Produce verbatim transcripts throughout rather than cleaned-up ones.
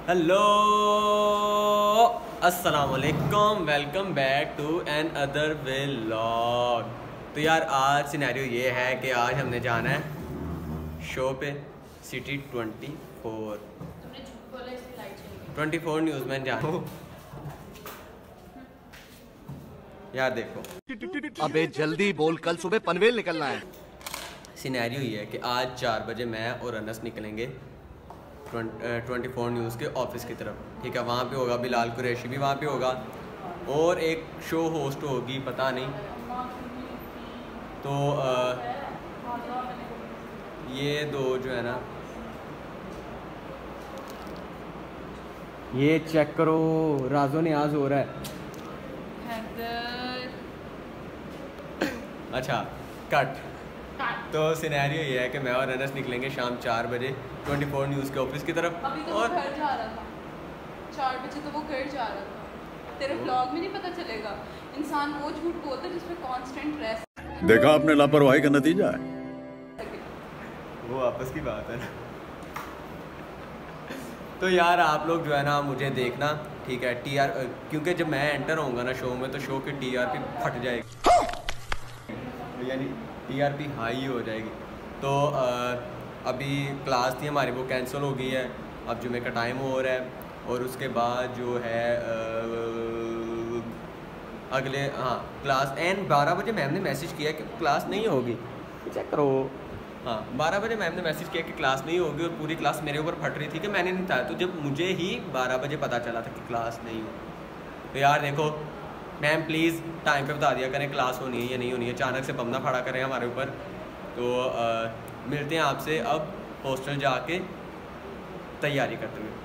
Hello अस्सलाम वालेकुम, welcome back to another vlog. तो यार आज सिनेरियो ये है कि आज हमने जाना है शो पे city twenty four twenty four news में जाना। यार देखो, अबे जल्दी बोल, कल सुबह पनवेल निकलना है। सिनेरियो ये है कि आज चार बजे मैं और अनस निकलेंगे ट्वेंटी फोर न्यूज़ के ऑफिस की तरफ। ठीक है, वहाँ पे होगा बिलाल कुरैशी भी वहाँ पे होगा और एक शो होस्ट होगी, पता नहीं। तो आ, ये दो जो है ना, ये चेक करो, राजो न्याज हो रहा है। अच्छा कट। तो सिनेरियो ये है कि मैं और अनस निकलेंगे शाम चार बजे ट्वेंटी फोर न्यूज़ के ऑफिस की तरफ। अभी तो और वो घर जा रहा था, चार बजे तो वो घर जा रहा था। तेरे व्लॉग में नहीं पता चलेगा, इंसान वो झूठ बोलता है जिसमें कांस्टेंट रह देखा आपने, लापरवाही का नतीजा है। वो आपस की बात है ना। तो यार आप लोग जो है ना मुझे देखना, ठीक है। टी आर क्योंकि जब मैं एंटर होऊंगा ना शो में तो शो की टी आर पी फट जाएगी, यानी टी आर पी हाई हो जाएगी। तो आ, अभी क्लास थी हमारी, वो कैंसिल हो गई है। अब जुमे का टाइम हो रहा है और उसके बाद जो है आ, अगले हाँ क्लास एन बारह बजे मैम ने मैसेज किया कि क्लास नहीं होगी। चेक करो, हाँ बारह बजे मैम ने मैसेज किया कि क्लास नहीं होगी और पूरी क्लास मेरे ऊपर फट रही थी कि मैंने नहीं था। तो जब मुझे ही बारह बजे पता चला था कि क्लास नहीं हो, तो यार देखो मैम प्लीज़ टाइम पे बता दिया करें क्लास होनी है या नहीं होनी है, अचानक से बम ना फाड़ा करें हमारे ऊपर। तो आ, मिलते हैं आपसे अब हॉस्टल जाके तैयारी करते हुए।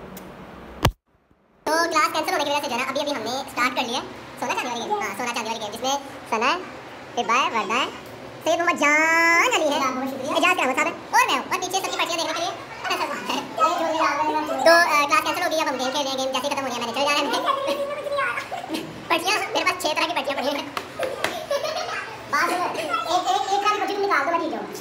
तो क्लास कैंसिल होने की वजह से जो है ना अभी अभी हमने स्टार्ट कर लिया सोना चांदी वाली गेम। हाँ सोना चांदी वाली गेम जिसमें सना है, फिर बाय वर्दा है, सैयद मोहम्मद जान अली है, एजाज अहमद साहब है और मैं हूँ, और पीछे सबकी पर्चियाँ देखने के लिए तो क्लास कैंसिल हो गई। अब हम गेम खेल रहे हैं, गेम जैसे खत्म हो गया मैंने चले जा रहे हैं पर्चियाँ। मेरे पास छः तरह की पर्चियाँ पड़ी हैं। बात एक एक एक तरह की पर्ची निकाल दो, मैं ठीक हूँ।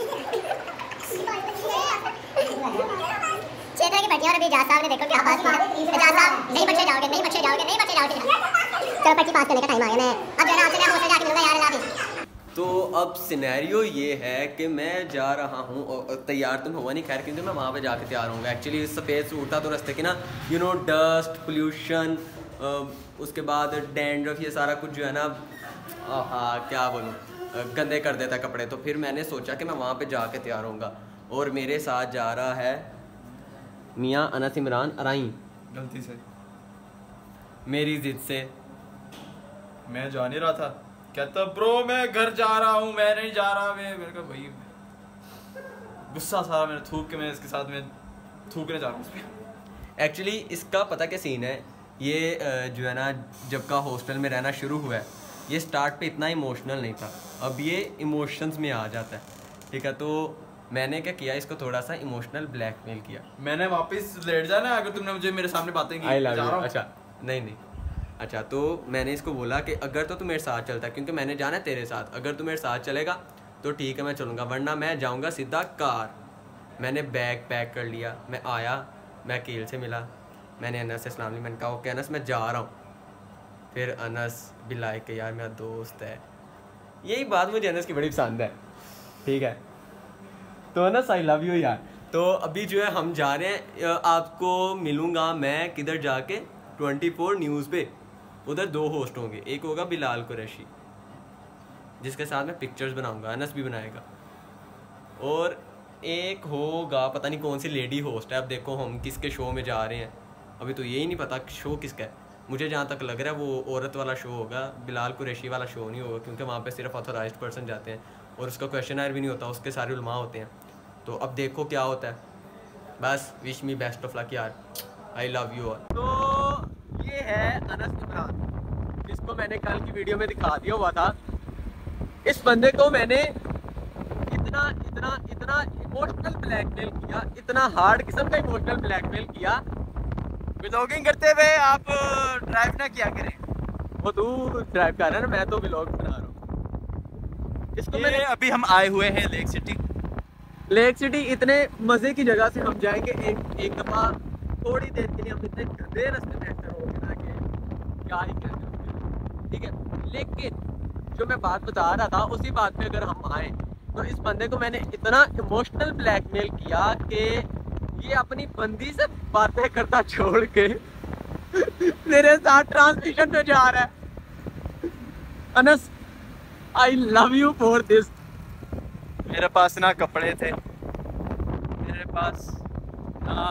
छः तरह की पर्चियाँ और अभी एजाज साहब ने देखो क्या बात की। एजाज साहब नहीं बच्चे जाओगे, नहीं बच्चे जाओगे, नहीं बच्चे जाओगे। चलो पर्ची पास करने का टाइम आ गया। मैं अब जो है ना आपसे मैं जाके मिलूंगा यार अल्लाह। तो अब सिनेरियो ये है कि मैं जा रहा हूँ और तैयार तुम हुआ नहीं खैर, क्योंकि मैं वहाँ पे जाके तैयार होऊंगा। एक्चुअली सफ़ेद सूट था तो रास्ते की ना यू नो डस्ट पोल्यूशन, उसके बाद डैंड्रफ, ये सारा कुछ जो है ना हाँ क्या बोलूँ गंदे कर देता कपड़े। तो फिर मैंने सोचा कि मैं वहाँ पे जाके तैयार होऊंगा और मेरे साथ जा रहा है मियाँ अनस इमरान अराई। गलती से मेरी जिद से मैं जा नहीं रहा था, कहता ब्रो मैं घर जा रहा हूँ, मैं नहीं जा रहा। मैं मेरे का भाई गुस्सा सारा मैंने थूक के मैं इसके साथ में थूकने जा रहा हूँ उस पर। एक्चुअली इसका पता क्या सीन है, ये जो है ना जब का हॉस्टल में रहना शुरू हुआ है, ये स्टार्ट पे इतना इमोशनल नहीं था, अब ये इमोशंस में आ जाता है। ठीक है, तो मैंने क्या किया, इसको थोड़ा सा इमोशनल ब्लैकमेल किया। मैंने वापस लेट जाना अगर तुमने मुझे मेरे सामने बातें की। I love you. अच्छा नहीं नहीं अच्छा, तो मैंने इसको बोला कि अगर तो तू मेरे साथ चलता, क्योंकि मैंने जाना है तेरे साथ, अगर तू मेरे साथ चलेगा तो ठीक है मैं चलूँगा, वरना मैं जाऊँगा सीधा कार। मैंने बैग पैक कर लिया, मैं आया, मैं अकील से मिला, मैंने अनस से सलाम ली, मैंने कहा ओके अनस मैं जा रहा हूँ। फिर अनस भी लाइक के यार मेरा दोस्त है, यही बात मुझे अनस की बड़ी पसंद है। ठीक है, तो अनस आई लव यू यार। तो अभी जो है हम जा रहे हैं, आपको मिलूँगा मैं किधर जाके ट्वेंटी फोर न्यूज़ पे। उधर दो होस्ट होंगे, एक होगा बिलाल कुरैशी जिसके साथ मैं पिक्चर्स बनाऊंगा, अनस भी बनाएगा, और एक होगा पता नहीं कौन सी लेडी होस्ट है। अब देखो हम किसके शो में जा रहे हैं, अभी तो यही नहीं पता शो किसका है। मुझे जहाँ तक लग रहा है वो औरत वाला शो होगा, बिलाल कुरैशी वाला शो नहीं होगा, क्योंकि वहाँ पे सिर्फ ऑथोराइज्ड पर्सन जाते हैं और उसका क्वेश्चन आयर भी नहीं होता, उसके सारे उलमा होते हैं। तो अब देखो क्या होता है, बस wish me best of luck यार, आई लव यू ऑल। तो ये है अनस इमरान, जिसको मैंने कल की वीडियो में दिखा दिया हुआ था। इस बंदे को मैंने इतना इतना इतना इमोशनल ब्लैकमेल किया, इतना हार्ड किस्म का इमोशनल ब्लैकमेल किया। व्लॉगिंग करते हुए आप ड्राइव ना किया करें, वो तू ड्राइव कर रहा है ना, मैं तो व्लॉग बना रहा हूँ। इसको मैंने अभी हम आए हुए हैं लेक सिटी। लेक सिटी इतने मज़े की जगह से हम जाएंगे एक एक दफ़ा थोड़ी देर के लिए हम इतने गंदे रास्ते में एंटर हो गए ना कि क्या ही कहते, ठीक है। लेकिन जो मैं बात बता रहा था उसी बात पे अगर हम आए तो इस बंदे को मैंने इतना इमोशनल ब्लैकमेल किया कि ये अपनी बंदी से बातें करता छोड़ के मेरे साथ ट्रांसमिशन पे जा रहा है। Anas, I love you for this. मेरे पास ना कपड़े थे, मेरे पास ना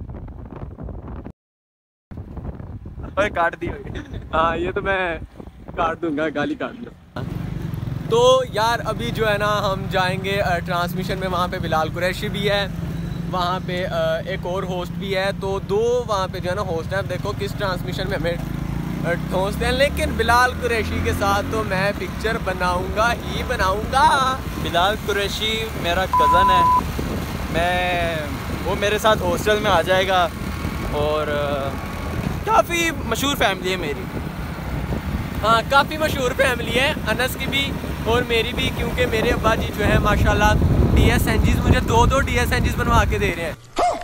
काट दी। हाँ ये तो मैं काट दूंगा, गाली काट दूंगा। तो यार अभी जो है ना हम जाएंगे ट्रांसमिशन में, वहाँ पे बिलाल कुरैशी भी है, वहाँ पे एक और होस्ट भी है, तो दो वहाँ पे जो है ना होस्ट हैं। देखो किस ट्रांसमिशन में हमें ठोंसते हैं, लेकिन बिलाल कुरैशी के साथ तो मैं पिक्चर बनाऊंगा ही बनाऊंगा। बिलाल कुरैशी मेरा कज़न है, मैं वो मेरे साथ हॉस्टल में आ जाएगा और काफ़ी मशहूर फैमिली है मेरी। हाँ काफ़ी मशहूर फैमिली है अनस की भी और मेरी भी, क्योंकि मेरे अब्बा जी जो है माशाल्लाह डी एस एन जीज मुझे दो दो डी एस एन जीज बनवा के दे रहे हैं।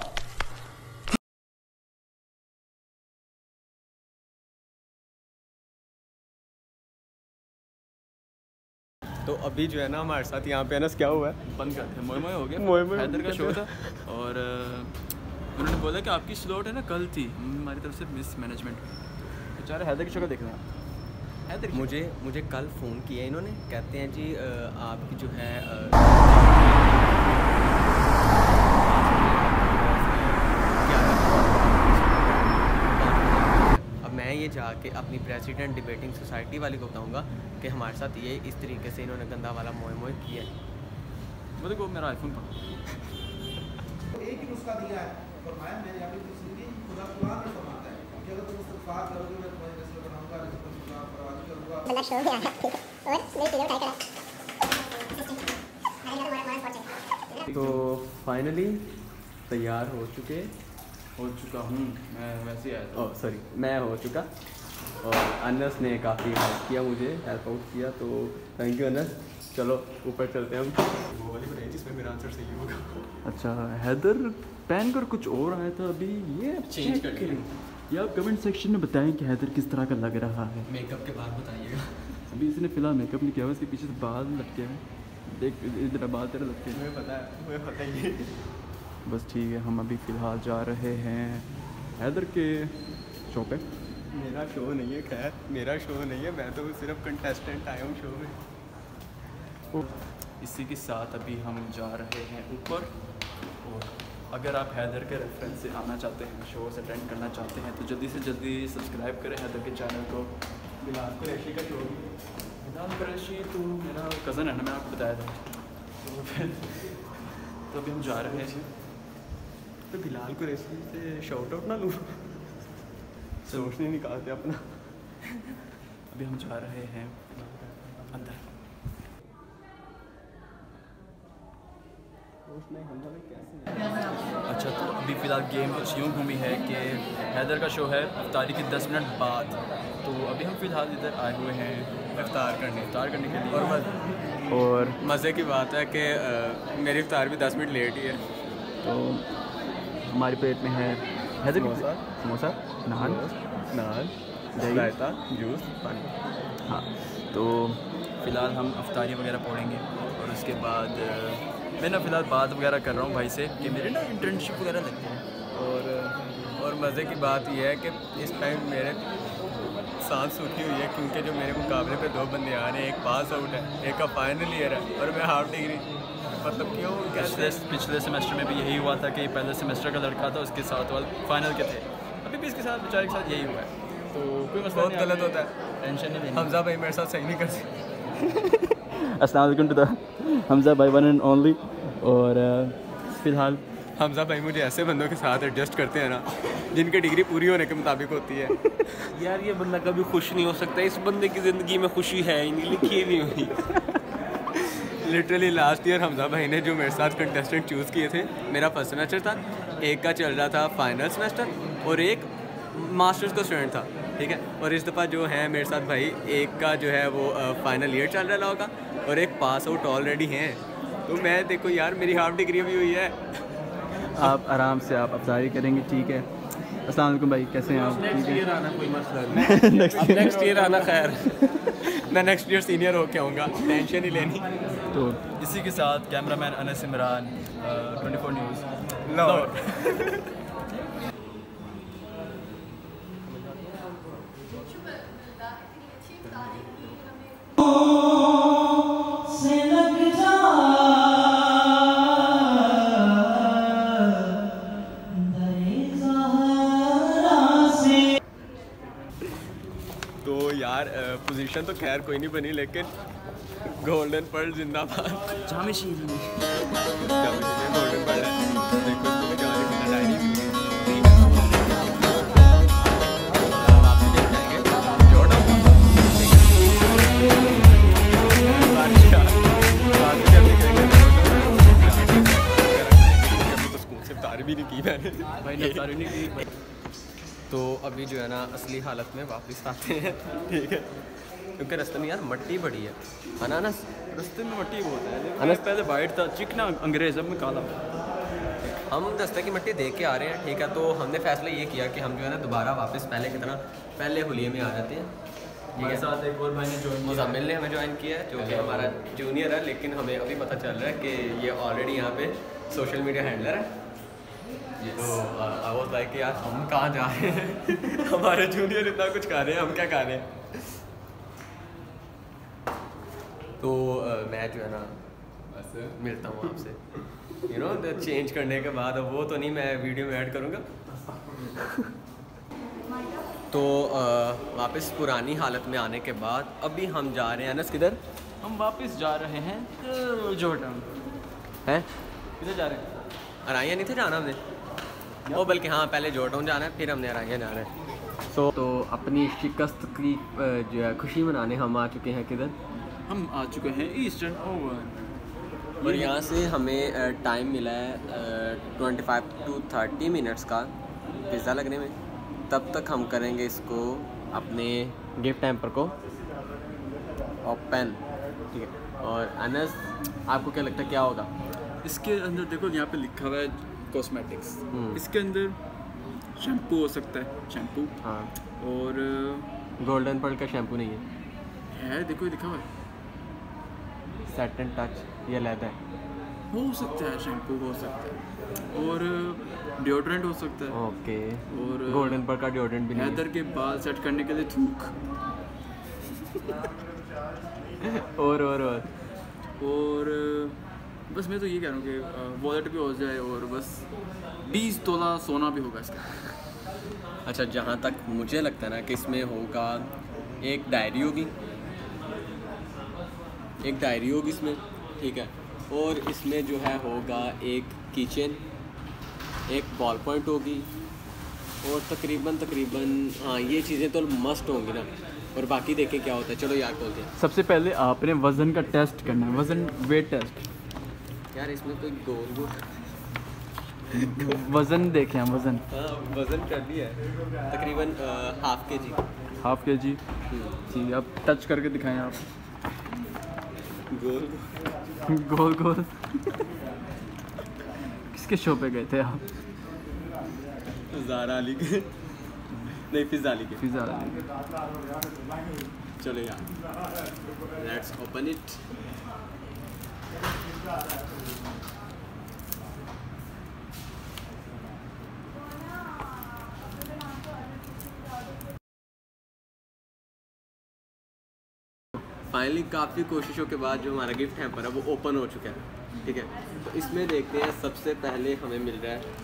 तो अभी जो है ना हमारे साथ यहाँ पे अनस क्या हुआ है, बंद करते हैं, मोए मोए हो गया। मोए मोए हैदर का शो था और उन्होंने बोला कि आपकी स्लॉट है ना कल थी, हमारी तरफ से मिस मैनेजमेंट। बेचारे हैदर की शो देखना है। हैदर मुझे मुझे कल फ़ोन किया इन्होंने, कहते हैं जी आपकी जो है अब मैं ये जाके अपनी प्रेसिडेंट डिबेटिंग सोसाइटी वाली को बताऊंगा कि हमारे साथ ये इस तरीके से इन्होंने गंदा वाला मोए मोए किया है। वो देखो मेरा आईफोन पर एक ही नुस्खा दिया है, फरमाया मैंने अभी तो जिंदगी खुदा कुरान में फरमाता है कि अगर तुम इस्तिगफार करोगे मैं तुम्हारी नस्ल बनाऊंगा, रिज़्क़ दूंगा, परवाज़ करूंगा। बंदा शो में आया, ठीक है। और नई चीज़ें ट्राई करा। तो फाइनली तैयार हो चुके हो चुका हूँ मैं, वैसे ही आया था। ओह सॉरी मैं हो चुका और अनस ने काफ़ी हेल्प किया, मुझे हेल्प आउट किया, तो थैंक यू अनस। चलो ऊपर चलते हैं हम। वो वाली बनाई जिसमें मेरा आंसर सही होगा। अच्छा हैदर पहन कर कुछ और आया था अभी, ये चेंज कर लिया। या आप कमेंट सेक्शन में बताएं कि हैदर किस तरह का लग रहा है। मेकअप के बाद बताइएगा। अभी इसने फिलहाल मेकअप नहीं किया हुआ, इसके पीछे से बाल लटके हैं, देख इधर बाल तेरे लटके हैं। मुझे पता है, मुझे पता ही है। बस ठीक है, हम अभी फ़िलहाल जा रहे हैं हैदर के शो पे। मेरा शो नहीं है, खैर मेरा शो नहीं है, मैं तो सिर्फ कंटेस्टेंट आया हूँ शो में। इसी के साथ अभी हम जा रहे हैं ऊपर, और अगर आप हैदर के रेफरेंस से आना चाहते हैं, शो से अटेंड करना चाहते हैं, तो जल्दी से जल्दी सब्सक्राइब करें हैदर के चैनल को। बिलाल कुरैशी का शो भी। बिलाल कुरैशी तो मेरा कज़न है ना, मैं आपको बताया था। तो फिर तो अभी हम जा रहे हैं। तो बिलाल कुरैशी से शाउट आउट ना लूँ, सोच नहीं निकालते अपना। अभी हम जा रहे हैं अंदर। अच्छा तो अभी फ़िलहाल गेम कुछ यूँ घूमी है कि हैदर का शो है अफ्तारी के दस मिनट बाद, तो अभी हम फ़िलहाल इधर आए हुए हैं इफ्तार करने इफ्तार करने के लिए। और मज़े और मज़े की बात है कि मेरी इफ्तार भी दस मिनट लेट ही है। तो हमारी प्लेट में है हैदर की समोसा, समोसा, नान, नान, दही, रायता, जूस, पानी। हाँ तो फ़िलहाल हम अफ्तारी वगैरह पढ़ेंगे और उसके बाद मैं ना फ़िलहाल बात वगैरह कर रहा हूँ भाई से कि मेरे ना इंटर्नशिप वगैरह लगते हैं। और और मज़े की बात यह है कि इस टाइम मेरे सांस सूखी हुई है, क्योंकि जो मेरे मुकाबले पे दो बंदे आ रहे हैं, एक पास आउट है, एक का फाइनल ईयर है और मैं हाफ डिग्री। मतलब क्यों पिछले पिछले सेमेस्टर में भी यही हुआ था कि पहले सेमेस्टर का लड़का था, उसके साथ वाले फाइनल के थे, अभी भी इसके साथ बेचारे के साथ यही हुआ है। तो कोई मसला बहुत नहीं, गलत होता है, टेंशन नहीं लेनी। हमजा भाई मेरे साथ सही नहीं कर सकते। अस्सलाम वालेकुम टू द हमजा भाई वन एंड ओनली। और फ़िलहाल हमजा भाई मुझे ऐसे बंदों के साथ एडजस्ट करते हैं ना जिनकी डिग्री पूरी होने के मुताबिक होती है। यार ये बंदा कभी खुश नहीं हो सकता, इस बंदे की ज़िंदगी में खुशी है इनकी लिखी नहीं हुई। लिटरली लास्ट ईयर हमजा भाई ने जो मेरे साथ कंटेस्टेंट चूज़ किए थे, मेरा फर्स्ट सेमेस्टर था, एक का चल रहा था फाइनल सेमेस्टर और एक मास्टर्स का स्टूडेंट था, ठीक है। और इस दफ़ा जो है मेरे साथ भाई, एक का जो है वो फाइनल ईयर चल रहा होगा और एक पास आउट ऑलरेडी हैं। तो मैं देखो यार मेरी हाफ डिग्री भी हुई है। आप आराम से आप अफ्तारी करेंगे, ठीक है। अस्सलाम वालेकुम भाई, कैसे हैं आप? नेक्स्ट ईयर आना कोई मसला नहीं। अब नेक्स्ट ईयर आना खैर। मैं नेक्स्ट ईयर सीनियर होके आऊँगा, टेंशन ही लेनी। तो इसी के साथ cameraman Anas Imran, twenty four news Lahore. तो यार पोजीशन तो खैर कोई नहीं बनी, लेकिन गोल्डन पर्ल जिंदाबाद। जामे शील गोल्डन पर्ल है, देखो इसको मैं जहाँ लिखना डायरी मिल गई। वापसी देख जाएंगे जोड़ा तो स्कूल से तार भी नहीं की मैंने भाई ने सारी नहीं की भाई। तो अभी जो है ना असली हालत में वापस आते हैं, ठीक है, क्योंकि रास्ते में यार मट्टी बड़ी है। अनानस रास्ते में मट्टी बहुत है, अनस पहले वाइट था, चिकना अंग्रेज, अब में काला। हम रास्ते की मट्टी देख के आ रहे हैं, ठीक है। तो हमने फैसला ये किया कि हम जो है ना दोबारा वापस पहले की तरह पहले हुलिये में आ जाते हैं। हमारे साथ एक और भाई ने ज्वाइन किया, मुज़म्मिल ने हमें ज्वाइन किया है, जो कि हमारा जूनियर है, लेकिन हमें अभी पता चल रहा है कि ये ऑलरेडी यहाँ पे सोशल मीडिया हैंडलर है। तो आई वाज लाइक कि यार हम कहाँ जा रहे हैं हमारे जूनियर इतना कुछ कर रहे हैं, हम क्या कर रहे हैं। तो uh, मैं जो है ना बस मिलता हूँ आपसे, यू नो चेंज करने के बाद। अब वो तो नहीं मैं वीडियो में ऐड करूँगा। तो uh, वापस पुरानी हालत में आने के बाद अभी हम जा रहे हैं अनस किधर? हम वापस जा रहे हैं जोटन। हैं किधर जा रहे हैं? अराइया नहीं थे जाना हमने, ओ बल्कि हाँ पहले जोटाउन जाना है, फिर हमने अराइया जाना है। सो so, तो अपनी शिकस्त की जो है खुशी मनाने हम आ चुके हैं किधर? हम आ चुके हैं ईस्टर्न ओवन, और यहाँ से हमें टाइम मिला है twenty five to thirty minutes का पिज़्ज़ा लगने में। तब तक हम करेंगे इसको अपने गिफ्ट हैम्पर को ओपन, ठीक है। और अनस आपको क्या लगता है क्या होगा इसके अंदर? देखो यहाँ पे लिखा हुआ है कॉस्मेटिक्स, इसके अंदर शैम्पू हो सकता है, शैम्पू। हाँ, और गोल्डन पर्ल का शैम्पू नहीं है, है देखो लिखा हुआ है सेट एंड टच, ये लेदर हो सकता है, शैम्पू हो सकता है, और डिओड्रेंट हो सकता है। ओके, और गोल्डन पर्ल का डिओड्रेंट भी नहीं हैदर के बाल सेट करने के लिए थूक। और और और और बस मैं तो ये कह रहा हूँ कि वॉलेट भी हो जाए और बस बीस तोला सोना भी होगा इसका। अच्छा, जहाँ तक मुझे लगता है ना कि इसमें होगा एक डायरी होगी, एक डायरी होगी इसमें, ठीक है। और इसमें जो है होगा एक कीचेन, एक बॉल पॉइंट होगी, और तकरीबन तकरीबन हाँ ये चीज़ें तो मस्ट होंगी ना। और बाकी देखें क्या होता है। चलो यार बोलते हैं। सबसे पहले आपने वज़न का टेस्ट करना है, वज़न वेट टेस्ट। यार इसमें कोई गोल गोल वज़न देखें हम, वज़न हाँ वज़न कर दिया है तकरीबन हाफ के जी। हाफ के जी जी। अब टच करके दिखाएं आप। गोल गोल गोल किसके शो पे गए थे आप? ज़ारा अली के नहीं, फिज़ा अली के। फिज़ा। चलो यार लेट्स ओपन इट। फाइनली काफ़ी कोशिशों के बाद जो हमारा गिफ्ट हैम्पर है वो ओपन हो चुका है, ठीक है। तो इसमें देखते हैं सबसे पहले हमें मिल रहा है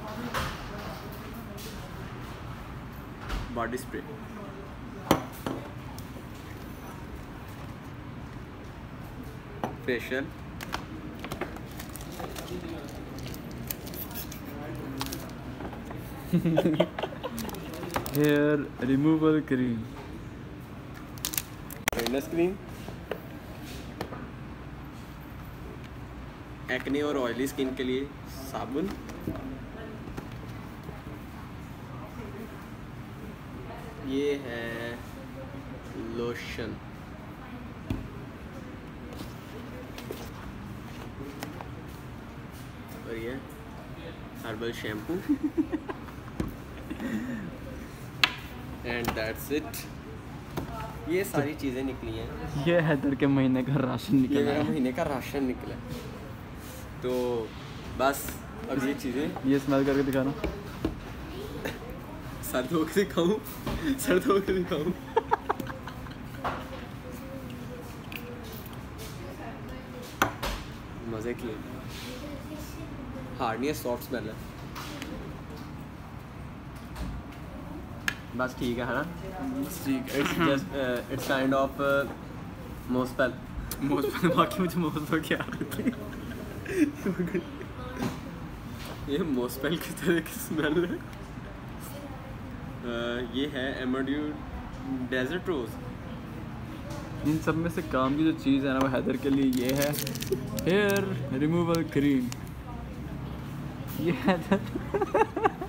body spray. Facial, hair removal cream, fairness cream, acne और ऑयली स्किन के लिए साबुन, ये है लोशन, और ये herbal shampoo, and that's it. ये सारी चीज़ें निकली हैं। ये हैदर के महीने का राशन ये निकला मेरा है। महीने का राशन निकला है। तो बस अब ये चीज़ें ये स्मेल करके दिखाना। सर्द होकर दिखाऊँ, सर्द होकर दिखाऊँ। मज़े की हार्ड नहीं है, सॉफ्ट स्मेल है। बस ठीक है है ना? ठीक it's just it's kind of मोस्पेल। मोस्पेल बाकी मुझे मोस्पेल क्या आती ये मोस्पेल की तरह की स्मेल है। uh, ये है एमोड्यू डेजर्ट रोज। इन सब में से काम की जो चीज़ है ना वो हैदर के लिए ये है हेयर रिमूवल क्रीम। ये हैदर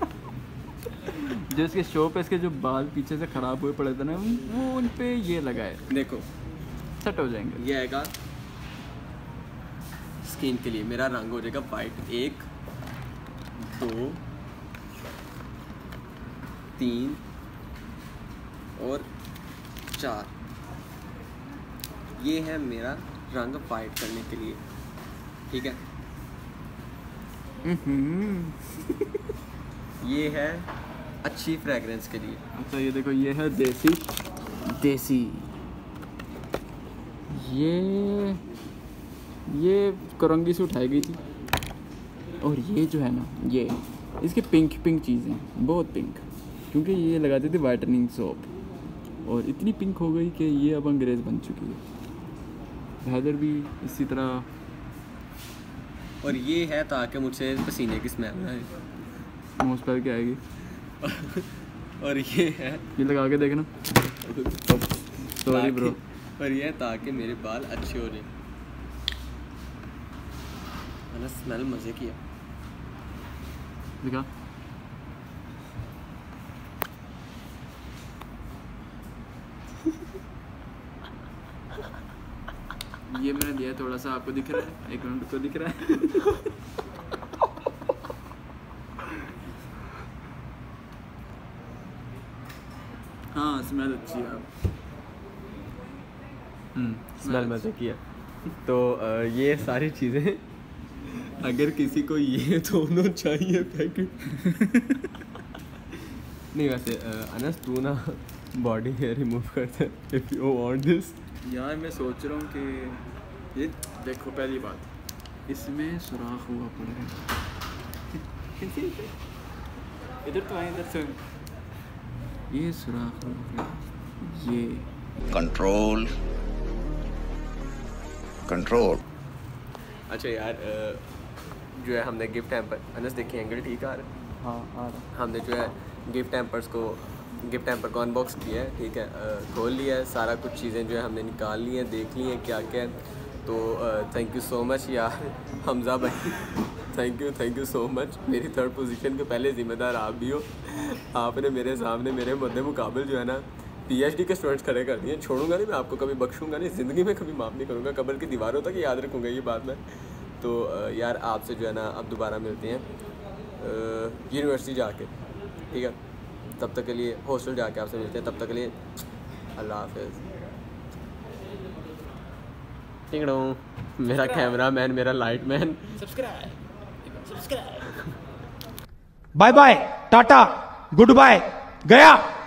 जो इसके शो पे इसके जो बाल पीछे से ख़राब हुए पड़े थे ना वो उन पे ये लगाए, देखो सेट हो जाएंगे। ये आएगा स्किन के लिए, मेरा रंग हो जाएगा वाइट। एक दो तीन और चार, ये है मेरा रंग वाइट करने के लिए, ठीक है। ये है अच्छी फ्रेगरेंस के लिए। अच्छा ये देखो ये है देसी देसी ये ये करंगी से उठाई गई थी। और ये जो है ना ये इसकी पिंक पिंक चीज़ें बहुत पिंक, क्योंकि ये लगाती थी वाइटनिंग सोप और इतनी पिंक हो गई कि ये अब अंग्रेज़ बन चुकी है। हैदर भी इसी तरह। और ये है ताकि मुझसे पसीने की स्मेल ना आए। मुँह पर क्या आएगी। और ये है, ये लगा के देखना। Sorry bro. और ये है ताकि मेरे बाल अच्छे हो जाए। मैंने स्मेल मज़े की है। दिखा। ये मैंने दिया थोड़ा सा, आपको दिख रहा है? एक मिनट को दिख रहा है? हाँ स्मेल अच्छी है। स्मेल मज़े की है। तो ये सारी चीज़ें, अगर किसी को ये दोनों चाहिए पैकेट नहीं, वैसे अनस तू ना बॉडी हेयर रिमूव करते इफ़ यू वांट दिस। यार मैं सोच रहा हूँ कि ये देखो, पहली बात इसमें सुराख हुआ पड़ा है। इधर तो आए, इधर सुन। ये सुराख हुआ है, ये कंट्रोल कंट्रोल। अच्छा यार, जो है हमने गिफ्ट हैम्पर, अनस देखिए एंगल ठीक आ रहा है। हाँ आ रहा। हमने जो है गिफ्ट हैम्पर्स को गिफ्ट हैम्पर को अनबॉक्स किया है, ठीक है। खोल लिया है, सारा कुछ चीज़ें जो है हमने निकाल ली हैं, देख ली हैं क्या क्या है। तो थैंक यू सो मच यार हमज़ा भाई, thank you thank you so much. मेरी थर्ड पोजीशन के पहले ज़िम्मेदार आप भी हो। आपने मेरे सामने मेरे मद्दे मुकाबल जो है ना पीएचडी के स्टूडेंट्स खड़े कर दिए। छोड़ूंगा नहीं मैं आपको, कभी बख्शूंगा नहीं, ज़िंदगी में कभी माफ़ नहीं करूँगा। कब्र की दीवारों तक याद रखूँगा ये बात मैं। तो यार आपसे जो है ना अब दोबारा मिलते हैं यूनिवर्सिटी जाके, ठीक है। तब तक के लिए हॉस्टल जाके आपसे मिलते हैं। तब तक के लिए अल्लाह हाफिज़। टिंगड़ों, मेरा कैमरा मैन, मेरा light man. Bye bye, tata, good bye, गया।